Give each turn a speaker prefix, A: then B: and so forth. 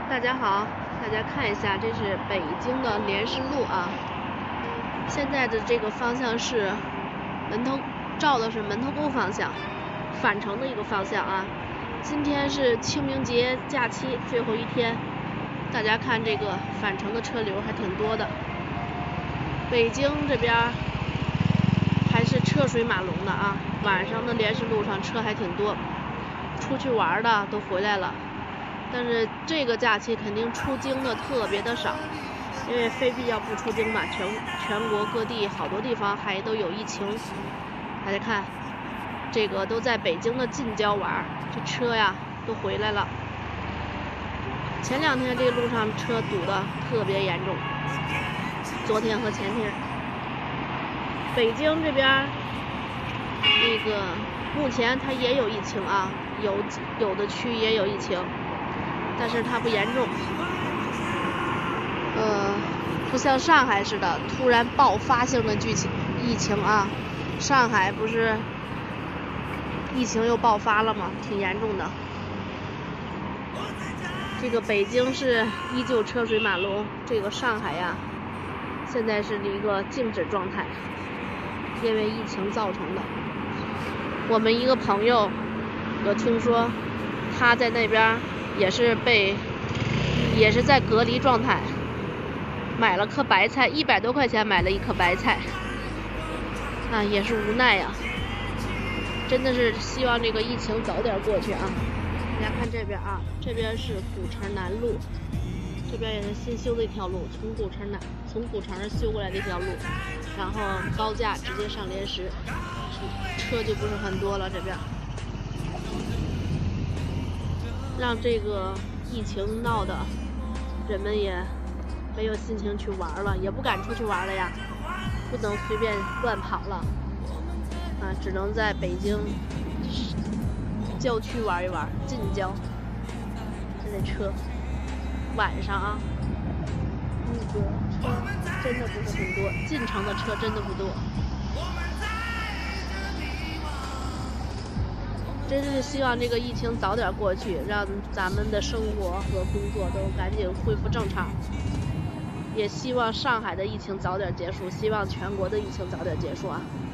A: 大家好，大家看一下，这是北京的莲师路啊。现在的这个方向是照的是门头沟方向，返程的一个方向啊。今天是清明节假期最后一天，大家看这个返程的车流还挺多的。北京这边还是车水马龙的啊，晚上的莲师路上车还挺多，出去玩的都回来了。但是这个假期肯定出京的特别的少，因为非必要不出京嘛，全国各地好多地方还都有疫情。大家看，这个都在北京的近郊玩，这车呀都回来了。前两天这个路上车堵得特别严重，昨天和前天。北京这边那个目前它也有疫情啊，有的区也有疫情。但是它不严重，不像上海似的突然爆发性的疫情啊。上海不是疫情又爆发了吗？挺严重的。这个北京是依旧车水马龙，这个上海呀，现在是一个静止状态，因为疫情造成的。我们一个朋友有听说，他在那边也是在隔离状态，买了颗白菜，100多块钱买了一颗白菜，啊，也是无奈呀。真的是希望这个疫情早点过去啊。大家看这边啊，这边是古城南路，这边也是新修的一条路，从古城修过来的一条路，然后高架直接上莲石，车就不是很多了。这边让这个疫情闹的人们也没有心情去玩了，也不敢出去玩了呀，不能随便乱跑了啊，只能在北京郊区玩一玩，近郊。现在车晚上啊，那个车真的不是很多，进城的车真的不多。真是希望这个疫情早点过去，让咱们的生活和工作都赶紧恢复正常。也希望上海的疫情早点结束，希望全国的疫情早点结束啊。